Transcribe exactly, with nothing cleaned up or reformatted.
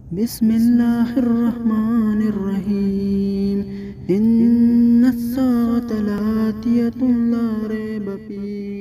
بسم الله الرحمن الرحيم إن الساعة لآتية لا ريب فيها